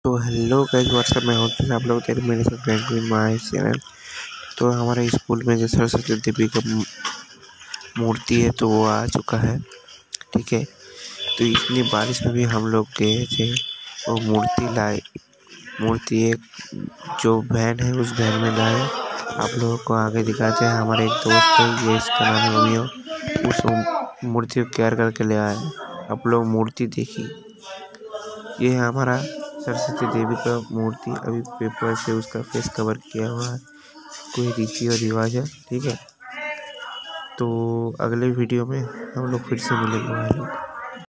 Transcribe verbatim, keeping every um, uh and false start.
तो hello guys, WhatsApp में होते हैं आप लोग तेरे मेरे साथ बैंक में माय चैनल। तो हमारे स्कूल में जो सरस्वती देवी का मूर्ति है तो वो आ चुका है, ठीक है। तो इतनी बारिश में भी हम लोग गए थे, वो मूर्ति लाए। मूर्ति एक जो वैन है उस वैन में लाए। आप लोगों को आगे दिखाते हैं। हमारे एक दोस्त है, ये इसका नाम है रोमियो, उस मूर्ति को केयर करके ले आए। आप लोग मूर्ति देखिए, ये है हमारा सरस्वती देवी का मूर्ति। अभी पेपर से उसका फेस कवर किया हुआ है, कोई रीति और रिवाज है, ठीक है। तो अगले वीडियो में हम लोग फिर से मिलेंगे भाई लोग।